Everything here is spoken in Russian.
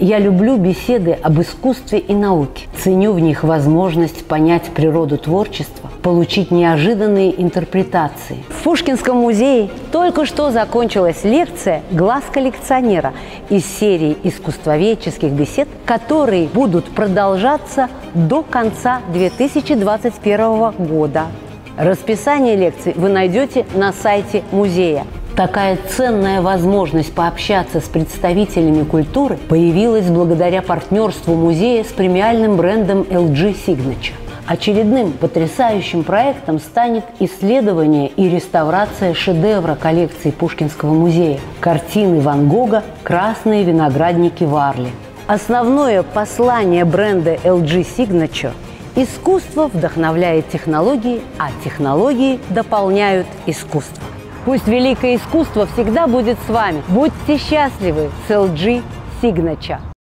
Я люблю беседы об искусстве и науке. Ценю в них возможность понять природу творчества, получить неожиданные интерпретации. В Пушкинском музее только что закончилась лекция «Глаз коллекционера» из серии искусствоведческих бесед, которые будут продолжаться до конца 2021 года. Расписание лекций вы найдете на сайте музея. Такая ценная возможность пообщаться с представителями культуры появилась благодаря партнерству музея с премиальным брендом LG Signature. Очередным потрясающим проектом станет исследование и реставрация шедевра коллекции Пушкинского музея – картины Ван Гога «Красные виноградники в Арле». Основное послание бренда LG Signature – искусство вдохновляет технологии, а технологии дополняют искусство. Пусть великое искусство всегда будет с вами. Будьте счастливы с LG Signature.